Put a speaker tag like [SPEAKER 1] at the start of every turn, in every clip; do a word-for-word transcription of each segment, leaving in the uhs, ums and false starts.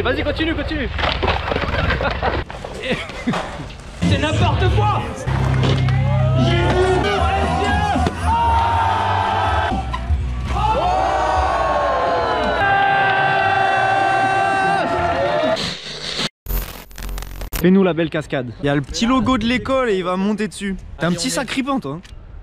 [SPEAKER 1] Vas-y, vas-y, continue, continue.
[SPEAKER 2] C'est n'importe quoi.
[SPEAKER 3] Fais-nous la belle cascade. Il y a le petit logo de l'école et il va monter dessus. T'as un petit sacripant toi.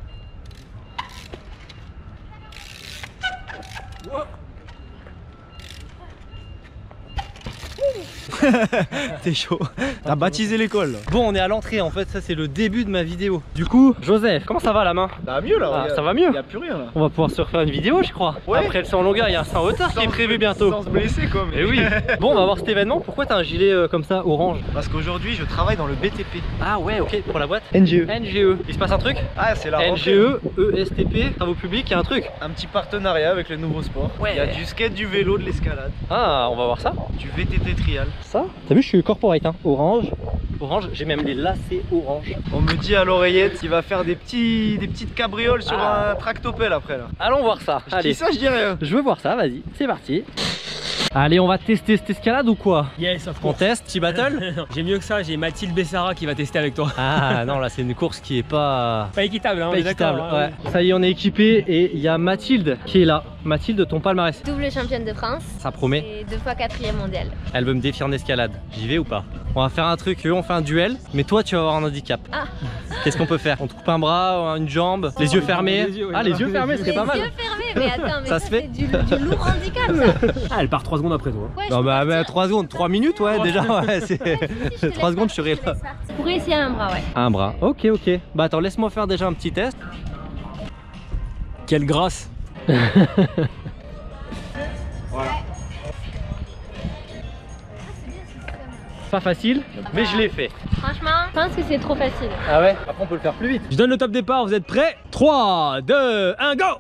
[SPEAKER 3] T'es chaud. T'as baptisé l'école.
[SPEAKER 1] Bon, on est à l'entrée en fait, ça c'est le début de ma vidéo. Du coup, Joseph, comment ça va la main?
[SPEAKER 3] Ça va mieux là.
[SPEAKER 1] Ah, ça va mieux.
[SPEAKER 3] Y a plus rien là.
[SPEAKER 1] On va pouvoir se refaire une vidéo, je crois. Ouais. Après le saut en longueur, il y a un saut en hauteur qui est prévu bientôt.
[SPEAKER 3] Sans se blesser quoi.
[SPEAKER 1] Et oui. Bon, on va voir cet événement. Pourquoi t'as un gilet euh, comme ça, orange?
[SPEAKER 3] Parce qu'aujourd'hui je travaille dans le B T P.
[SPEAKER 1] Ah ouais, ok, pour la boîte
[SPEAKER 3] N G E.
[SPEAKER 1] N G E. Il se passe un truc?
[SPEAKER 3] Ah, c'est la
[SPEAKER 1] N G E, E S T P, travaux publics, il y a un truc.
[SPEAKER 3] Un petit partenariat avec le nouveau sport.
[SPEAKER 1] Ouais.
[SPEAKER 3] Il y a du skate, du vélo, de l'escalade.
[SPEAKER 1] Ah, on va voir ça.
[SPEAKER 3] Du V T T trial.
[SPEAKER 1] Ça? T'as vu, je suis corporate, hein. Orange. Orange, j'ai même les lacets orange.
[SPEAKER 3] On me dit à l'oreillette qu'il va faire des, petits, des petites cabrioles sur ah. un tractopelle après là.
[SPEAKER 1] Allons voir ça.
[SPEAKER 3] Je
[SPEAKER 1] Allez.
[SPEAKER 3] dis ça, je dis rien.
[SPEAKER 1] Je veux voir ça, vas-y, c'est parti. Allez, on va tester cette escalade ou quoi?
[SPEAKER 2] Yes, of
[SPEAKER 1] On
[SPEAKER 2] course.
[SPEAKER 1] teste, petit battle.
[SPEAKER 2] J'ai mieux que ça, j'ai Mathilde Bessara qui va tester avec toi.
[SPEAKER 1] Ah non, là c'est une course qui est pas...
[SPEAKER 2] Pas équitable, hein,
[SPEAKER 1] pas
[SPEAKER 2] on est
[SPEAKER 1] équitable,
[SPEAKER 2] d'accord, hein.
[SPEAKER 1] ouais. Ça y est, on est équipé et il y a Mathilde qui est là. Mathilde, ton palmarès?
[SPEAKER 4] Double championne de France.
[SPEAKER 1] Ça promet.
[SPEAKER 4] Et deux fois quatrième mondiale.
[SPEAKER 1] Elle veut me défier en escalade. J'y vais ou pas? On va faire un truc, on fait un duel, mais toi tu vas avoir un handicap.
[SPEAKER 4] Ah.
[SPEAKER 1] Qu'est-ce qu'on peut faire? On te coupe un bras, une jambe, les yeux fermés.
[SPEAKER 2] les yeux, oui.
[SPEAKER 1] Ah, les yeux fermés, c'est pas mal.
[SPEAKER 4] Les yeux fermés, mais attends, mais
[SPEAKER 1] Ça
[SPEAKER 4] ça,
[SPEAKER 1] se fait
[SPEAKER 4] c'est du, du lourd handicap ça.
[SPEAKER 2] Ah, elle part trois secondes après toi.
[SPEAKER 4] Ouais,
[SPEAKER 1] Non bah, bah trois secondes, trois minutes ouais déjà ouais, c'est
[SPEAKER 4] si,
[SPEAKER 1] trois secondes je serai là.
[SPEAKER 4] Tu pourrais essayer un bras, ouais.
[SPEAKER 1] Un bras, ok ok. Bah attends, laisse-moi faire déjà un petit test.
[SPEAKER 2] Quelle grâce.
[SPEAKER 3] Voilà.
[SPEAKER 1] Pas facile, mais je l'ai fait.
[SPEAKER 4] Franchement, je pense que c'est trop facile.
[SPEAKER 1] Ah ouais? Après on peut le faire plus vite.
[SPEAKER 2] Je donne le top départ, vous êtes prêts? trois, deux, un, go!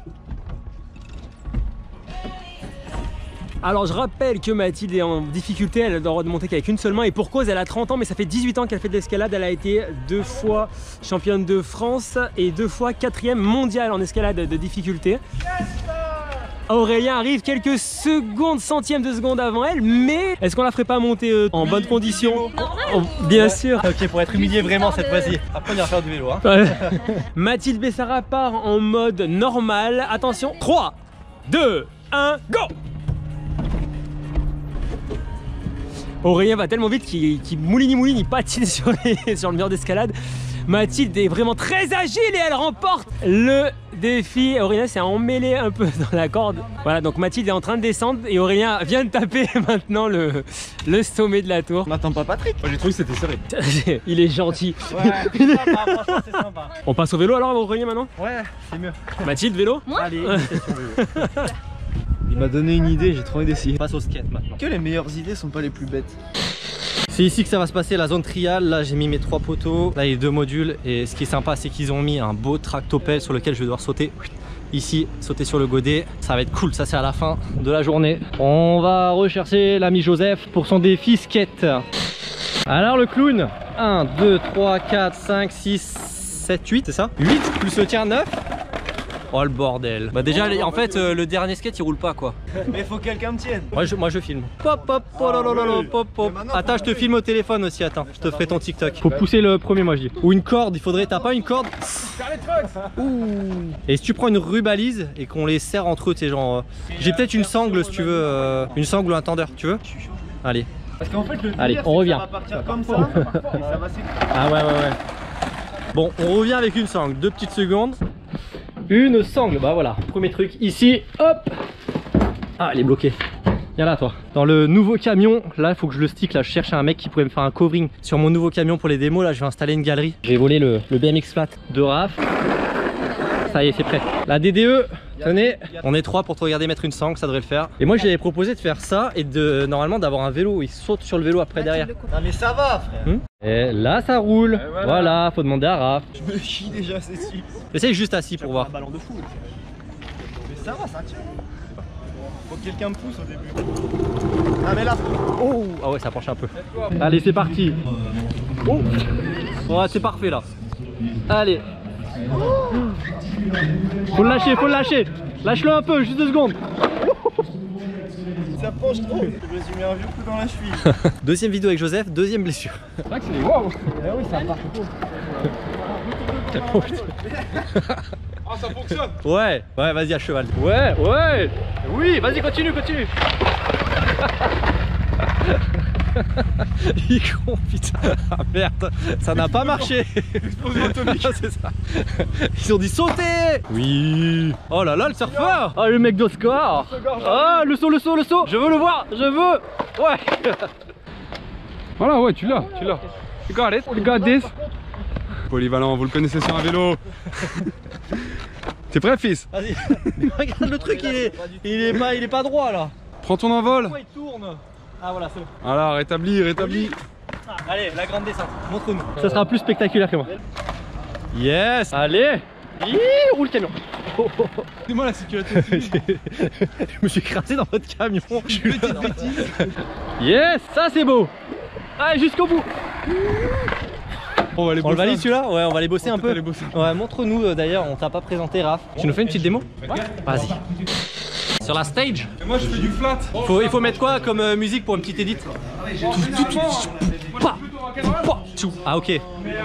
[SPEAKER 2] Alors je rappelle que Mathilde est en difficulté, elle a le droit de monter qu'avec une seule main et pour cause, elle a trente ans mais ça fait dix-huit ans qu'elle fait de l'escalade. Elle a été deux fois championne de France et deux fois quatrième mondiale en escalade de difficulté. Aurélien arrive quelques secondes, centièmes de seconde avant elle, mais est-ce qu'on la ferait pas monter euh, en bonne condition? Oh, bien ouais. sûr.
[SPEAKER 1] Ok, pour être humilié vraiment cette fois-ci. Après on ira faire du vélo hein.
[SPEAKER 2] Ouais. Mathilde Bessara part en mode normal. Attention, trois, deux, un, go! Aurélien va tellement vite qu'il qu mouline mouline, il patine sur, les, sur le mur d'escalade. Mathilde est vraiment très agile et elle remporte le défi. Aurélien s'est emmêlé un peu dans la corde. Voilà, donc Mathilde est en train de descendre et Aurélien vient de taper maintenant le, le sommet de la tour.
[SPEAKER 3] On n'attend pas Patrick.
[SPEAKER 5] Moi j'ai trouvé que c'était serré.
[SPEAKER 1] Il est gentil.
[SPEAKER 3] Ouais, c'est sympa, franchement c'est sympa.
[SPEAKER 2] On passe au vélo alors Aurélien maintenant?
[SPEAKER 3] Ouais, c'est mieux.
[SPEAKER 2] Mathilde, vélo?
[SPEAKER 4] Moi?
[SPEAKER 3] Allez, il m'a donné une idée, j'ai trop envie d'essayer.
[SPEAKER 1] On passe au skate maintenant.
[SPEAKER 3] Que les meilleures idées sont pas les plus bêtes.
[SPEAKER 1] C'est ici que ça va se passer, la zone trial. Là j'ai mis mes trois poteaux, là il y a deux modules et ce qui est sympa c'est qu'ils ont mis un beau tractopelle sur lequel je vais devoir sauter. Ici, sauter sur le godet, ça va être cool, ça c'est à la fin de la journée. On va rechercher l'ami Joseph pour son défi skate. Alors le clown, un, deux, trois, quatre, cinq, six, sept, huit, c'est ça? huit plus le tien, neuf. Oh le bordel. Bah déjà en fait euh, le dernier skate il roule pas quoi.
[SPEAKER 3] Mais faut que quelqu'un me tienne.
[SPEAKER 1] Moi je, moi je filme. Pop pop pop
[SPEAKER 3] Ah,
[SPEAKER 1] pop
[SPEAKER 3] oui.
[SPEAKER 1] pop pop.
[SPEAKER 3] Mais maintenant,
[SPEAKER 1] Attends, je te
[SPEAKER 3] faut-
[SPEAKER 1] filme au téléphone aussi, attends. Je te ferai ton TikTok. Faut pousser le premier moi je dis. Ou une corde, il faudrait. T'as pas une corde? Ouh. Et si tu prends une rubalise et qu'on les serre entre eux, tu sais genre. euh, J'ai peut-être une sangle si tu veux. euh, Une sangle ou un tendeur, tu veux? Allez.
[SPEAKER 3] Parce qu'en fait le
[SPEAKER 1] Allez,
[SPEAKER 3] délire,
[SPEAKER 1] on
[SPEAKER 3] c'est que
[SPEAKER 1] revient.
[SPEAKER 3] ça va partir comme ça et ça va s'écrouler.
[SPEAKER 1] Ah ouais ouais ouais. Bon, on revient avec une sangle. Deux petites secondes. Une sangle, bah voilà. Premier truc ici, hop. Ah, elle est bloquée. Viens là toi. Dans le nouveau camion, là il faut que je le stick. Là je cherche un mec qui pourrait me faire un covering sur mon nouveau camion pour les démos. Là je vais installer une galerie. J'ai volé le, le B M X Flat de Raph. Ça y est, c'est prêt. La D D E, tenez, on est trois pour te regarder mettre une sangle, ça devrait le faire. Et moi j'avais proposé de faire ça et de normalement d'avoir un vélo où il saute sur le vélo après derrière.
[SPEAKER 3] Non mais ça va frère.
[SPEAKER 1] Hmm, et là ça roule.
[SPEAKER 3] Et voilà.
[SPEAKER 1] Voilà, faut demander à Raph.
[SPEAKER 3] Je me chie déjà c'est sûr.
[SPEAKER 1] Essaye juste assis pour voir.
[SPEAKER 3] Un ballon de fou. Mais ça va, ça tient. Faut que quelqu'un me pousse au début. Ah mais là.
[SPEAKER 1] Oh, ah ouais, ça penche un peu. Allez, c'est parti. Oh, ouais, c'est parfait là. Allez. Faut le lâcher, faut le lâcher. Lâche-le un peu, juste deux secondes.
[SPEAKER 3] Ça penche trop. Je me suis mis un vieux coup dans la cheville.
[SPEAKER 1] Deuxième vidéo avec Joseph, deuxième blessure.
[SPEAKER 2] C'est vrai que c'est wow.
[SPEAKER 3] Ah oui, ça part.
[SPEAKER 2] Ah, ça fonctionne.
[SPEAKER 1] Ouais, ouais, vas-y à cheval. Ouais, ouais. Oui, vas-y, continue, continue. Il est con, putain. Ah merde, ça n'a pas marché.
[SPEAKER 2] Explosion atomique.
[SPEAKER 1] C'est ça. Ils ont dit sauter. Oui. Oh là là, le surfeur. Oh, le mec d'Oscar. Ah, le saut, le saut, le saut. Je veux le voir, je veux. Ouais.
[SPEAKER 2] Voilà, ouais, tu l'as, tu l'as. You got it, you got this. Polyvalent, vous le connaissez sur un vélo. T'es prêt, fils?
[SPEAKER 1] Vas-y. Regarde le truc, il est, il est pas, il est pas droit là.
[SPEAKER 2] Prends ton envol.
[SPEAKER 1] Pourquoi il tourne? Ah voilà, c'est bon.
[SPEAKER 2] Voilà, rétabli, rétabli.
[SPEAKER 1] Allez, la grande descente, montre-nous. Ça sera plus spectaculaire que moi. Yes. Allez. Hi, roule le camion. Oh, oh, oh.
[SPEAKER 2] C'est moi la sécurité.
[SPEAKER 1] Je me suis écrasé dans votre camion. Je suis petite bêtise. Yes, ça c'est beau. Allez, jusqu'au bout.
[SPEAKER 2] On va aller
[SPEAKER 1] On le
[SPEAKER 2] bosser.
[SPEAKER 1] valide celui-là? Ouais, on va aller bosser
[SPEAKER 2] On
[SPEAKER 1] un
[SPEAKER 2] peut
[SPEAKER 1] peu.
[SPEAKER 2] aller bosser.
[SPEAKER 1] Ouais, montre-nous euh, d'ailleurs, on t'a pas présenté Raph. Tu nous fais une petite démo? Ouais. Vas-y. Sur la stage,
[SPEAKER 2] Et moi je fais du flat.
[SPEAKER 1] faut, il faut mettre quoi comme euh, musique pour une petite edit? Pa, pa, tchou. Ah ok.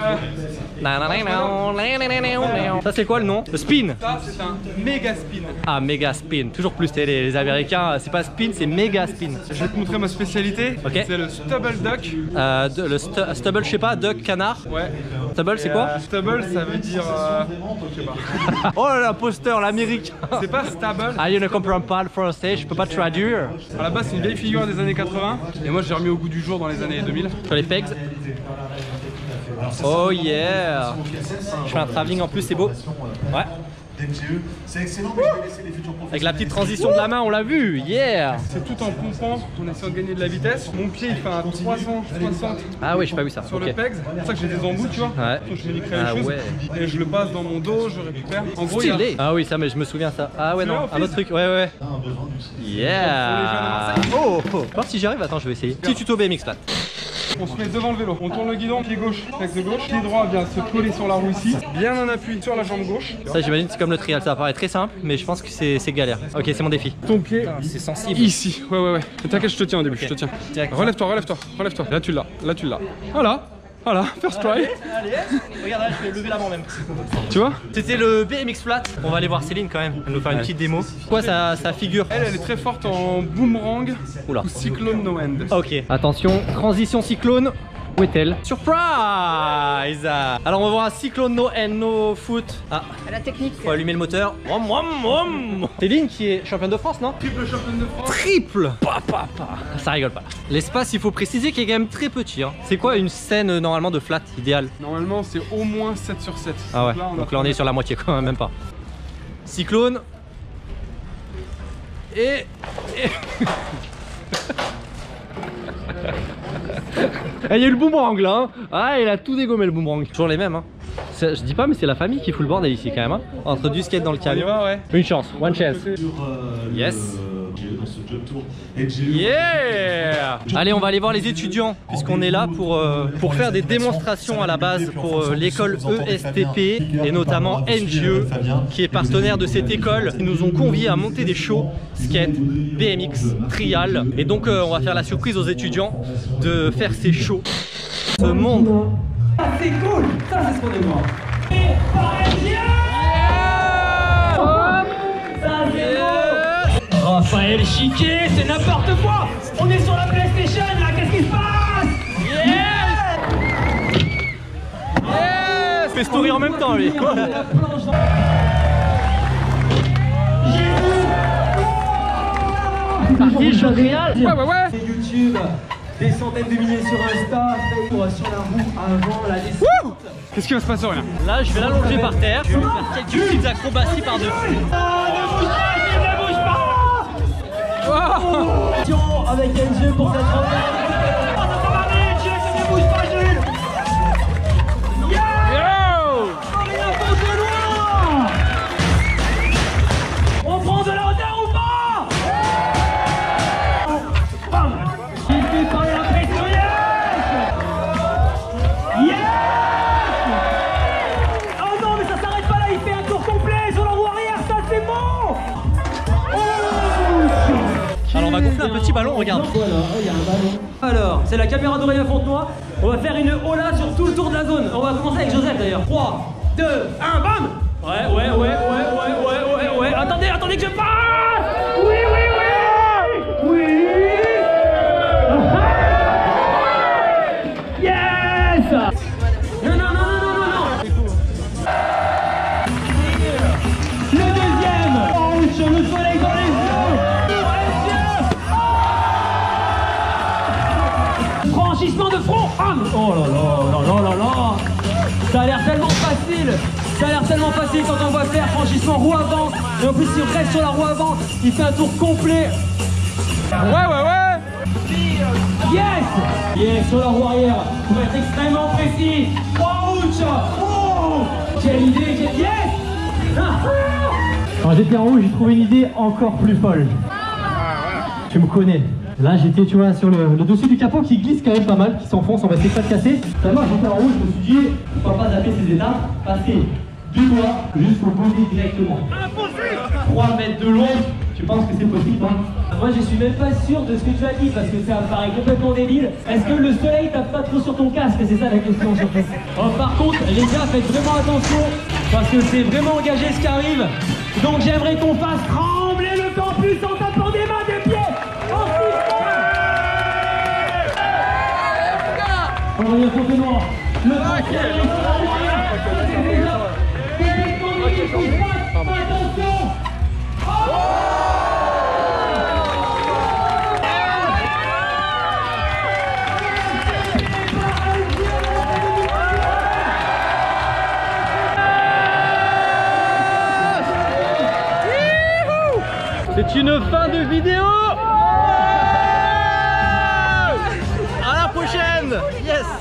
[SPEAKER 1] Ça c'est quoi le nom? Le spin.
[SPEAKER 2] Ça c'est un méga spin.
[SPEAKER 1] Ah, méga spin. Toujours plus, t'es les, les Américains, c'est pas spin, c'est méga spin.
[SPEAKER 2] Je vais te montrer ma spécialité.
[SPEAKER 1] Ok.
[SPEAKER 2] C'est le stubble duck.
[SPEAKER 1] Euh, de- le stu- stubble, je sais pas, duck, canard.
[SPEAKER 2] Ouais.
[SPEAKER 1] Stubble, c'est
[SPEAKER 2] Et,
[SPEAKER 1] quoi?
[SPEAKER 2] euh, Stubble ça veut dire. Euh, je sais pas.
[SPEAKER 1] Oh l'imposteur, l'américain.
[SPEAKER 2] C'est pas stable.
[SPEAKER 1] Ah, je ne comprends pas le français, je peux pas traduire.
[SPEAKER 2] À la base c'est une vieille figure des années quatre-vingts. Et moi j'ai remis au goût du jour dans les années deux mille.
[SPEAKER 1] Sur les pegs. Oh yeah. Je fais un travelling en plus, c'est beau. Ouais.
[SPEAKER 5] C'est excellent, mais je vais laisser les futurs professeurs.
[SPEAKER 1] Avec la petite transition de la main, on l'a vu. Yeah.
[SPEAKER 2] C'est tout en pompant, en essayant de gagner de la vitesse. Mon pied il fait un trois cent soixante
[SPEAKER 1] Ah oui, j'ai pas vu ça.
[SPEAKER 2] sur
[SPEAKER 1] Ok.
[SPEAKER 2] le pegs. C'est pour ça que j'ai des embouts, tu vois.
[SPEAKER 1] Ouais.
[SPEAKER 2] Donc je me niquerai
[SPEAKER 1] Ah
[SPEAKER 2] les choses.
[SPEAKER 1] ouais.
[SPEAKER 2] Et je le passe dans mon dos, je récupère. En gros, il y a-
[SPEAKER 1] Stylé. Ah oui, ça, mais je me souviens ça. Ah ouais,
[SPEAKER 2] Tu
[SPEAKER 1] non,
[SPEAKER 2] l'as,
[SPEAKER 1] un autre truc. Ouais, ouais. Yeah.
[SPEAKER 2] Pour
[SPEAKER 1] Oh, oh. Voir si j'y arrive. Attends, je vais essayer. Petit tuto B M X plat.
[SPEAKER 2] On se met devant le vélo, on tourne le guidon, pied gauche, flex de gauche, pied droit vient se coller sur la roue ici, bien en appui sur la jambe gauche.
[SPEAKER 1] Ça, j'imagine, c'est comme le trial. Ça paraît très simple, mais je pense que c'est c'est galère. Ok, c'est mon défi.
[SPEAKER 2] Ton pied
[SPEAKER 1] C'est sensible.
[SPEAKER 2] ici, ouais ouais ouais. Mais T'inquiète, je te tiens au début,
[SPEAKER 1] Ok.
[SPEAKER 2] je te tiens.
[SPEAKER 1] Direct.
[SPEAKER 2] Relève-toi, relève-toi, relève-toi. Là tu l'as, là tu l'as. Voilà, voilà, first try.
[SPEAKER 1] Allez, regarde, là, je vais lever l'avant même.
[SPEAKER 2] Tu vois?
[SPEAKER 1] C'était le B M X flat. On va aller voir Céline quand même. Elle va nous faire une petite démo. Quoi, ça, ça figure?
[SPEAKER 2] Elle, elle est très forte en boomerang
[SPEAKER 1] Oula.
[SPEAKER 2] ou cyclone no end.
[SPEAKER 1] Ok, attention, transition cyclone. Où est-elle? Surprise! Alors on va voir un cyclone no end, no foot. Ah,
[SPEAKER 4] La technique.
[SPEAKER 1] faut allumer le moteur. Wom, wom, wom. Céline qui est championne de France, non?
[SPEAKER 2] Triple championne de France.
[SPEAKER 1] Triple! Pa, pa, pa. Ça rigole pas. L'espace, il faut préciser qu'il est quand même très petit. Hein. C'est quoi une scène euh, normalement de flat idéale?
[SPEAKER 2] Normalement c'est au moins sept sur sept.
[SPEAKER 1] Ah ouais,
[SPEAKER 2] Donc là on,
[SPEAKER 1] donc là on est sur la moitié quand même, même pas. Cyclone. Et... et... Il y a eu le boomerang là, hein. Ah, il a tout dégommé le boomerang. Toujours les mêmes, hein. Je dis pas, mais c'est la famille qui fout le bordel ici quand même, hein. Entre du skate dans le
[SPEAKER 2] On y
[SPEAKER 1] camion.
[SPEAKER 2] va, ouais.
[SPEAKER 1] Une chance, one chance. Yes.
[SPEAKER 5] Dans ce job tour. Et j'ai eu-
[SPEAKER 1] Yeah. Allez, on va aller voir les étudiants puisqu'on est là pour, euh, pour faire des démonstrations à la base pour euh, l'école E S T P et notamment N G E qui est partenaire de cette école. Ils nous ont conviés à monter des shows skate, B M X, trial et donc euh, on va faire la surprise aux étudiants de faire ces shows. Ce monde.
[SPEAKER 6] C'est cool, ça c'est ce qu'on aime voir. Ça c'est beau. Raphaël Chiquet, c'est n'importe quoi. On est sur la PlayStation là, qu'est-ce qui se passe?
[SPEAKER 1] Yes. Yes. Fait story en même temps lui.
[SPEAKER 6] La planche dans-
[SPEAKER 1] Parti, show trial.
[SPEAKER 2] Ouais, ouais, ouais.
[SPEAKER 6] C'est YouTube, des centaines de milliers sur Insta, Facebook sur la roue avant la descente.
[SPEAKER 2] Qu'est-ce qui va se passer, rien?
[SPEAKER 1] Là, je vais l'allonger par terre. Je vais lui faire quelques petites acrobaties par-dessus.
[SPEAKER 6] Attention avec N G pour cette rencontre. On prend de la hauteur ou pas? Bam! Il fait pas l'impression, yes! Yes! Oh non, mais ça s'arrête pas là, il fait un tour complet sur la roue arrière, ça c'est bon! Oh!
[SPEAKER 1] Alors on va gonfler un petit ballon, regarde.
[SPEAKER 2] Voilà, il y a un ballon. Alors, c'est la caméra d'Aurélien Fontenoy. On va faire une hola sur tout le tour de la zone. On va commencer avec Joseph d'ailleurs. trois, deux, un, bam. Ouais, ouais, ouais, ouais, ouais, ouais, ouais, ouais. Attendez, attendez que je passe. Oui, oui, oui. Oui. Yes. Non, non, non, non, non, non, non. Le deuxième. Oh, sur le soleil dans les yeux. Franchissement de front. Ah, oh là là là là là là. Ça a l'air tellement facile. Ça a l'air tellement facile quand on va faire franchissement roue avant. Et en plus il reste sur la roue avant. Il fait un tour complet.
[SPEAKER 1] Ouais, ouais, ouais.
[SPEAKER 2] Yes. Yes, sur la roue arrière. Pour être extrêmement précis. Ouch. Oh, quelle idée. Quelle... Yes. Quand j'étais en haut, j'ai trouvé une idée encore plus folle. Tu me connais. Là j'étais, tu vois, sur le, le dessus du capot qui glisse quand même pas mal, qui s'enfonce, on va essayer de pas de casser. Moi j'étais en haut, je me suis dit, pourquoi pas zapper ces étapes, passer du doigt jusqu'au body directement. Impossible. trois mètres de long, tu penses que c'est possible, hein? Moi je suis même pas sûr de ce que tu as dit parce que ça me paraît complètement débile. Est-ce que le soleil tape pas trop sur ton casque? C'est ça la question surtout. Oh, par contre les gars, faites vraiment attention parce que c'est vraiment engagé ce qui arrive. Donc j'aimerais qu'on fasse trembler le campus en tapant des mains, des pieds. On va y compter noir. Le okay. Attention.
[SPEAKER 1] C'est une fin de vidéo. À la prochaine. Yes.